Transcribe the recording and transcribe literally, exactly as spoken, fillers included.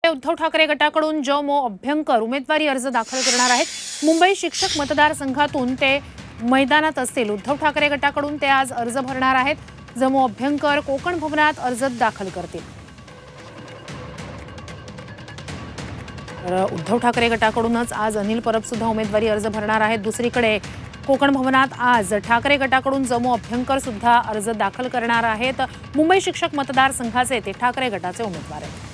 उद्धव ठाकरे गटाकडून ज मो अभ्यंकर उमेदवारी अर्ज दाखल करणार आहेत। मुंबई शिक्षक मतदारसंघातून ते मैदानात असतील। उद्धव ठाकरे गटाकडून ते आज अर्ज भरणार आहेत। ज मो अभ्यंकर कोकण भवनात अर्ज दाखल करतील। उद्धव ठाकरे गटाकडूनच आज अनिल परब सुद्धा उमेदवारी अर्ज भरणार आहेत। दुसरीकडे कोकण भवनात आज ठाकरे गटाकडून ज मो अभ्यंकर सुद्धा अर्ज दाखल करणार आहेत। मुंबई शिक्षक मतदारसंघाचे ते ठाकरे गटाचे उमेदवार आहेत।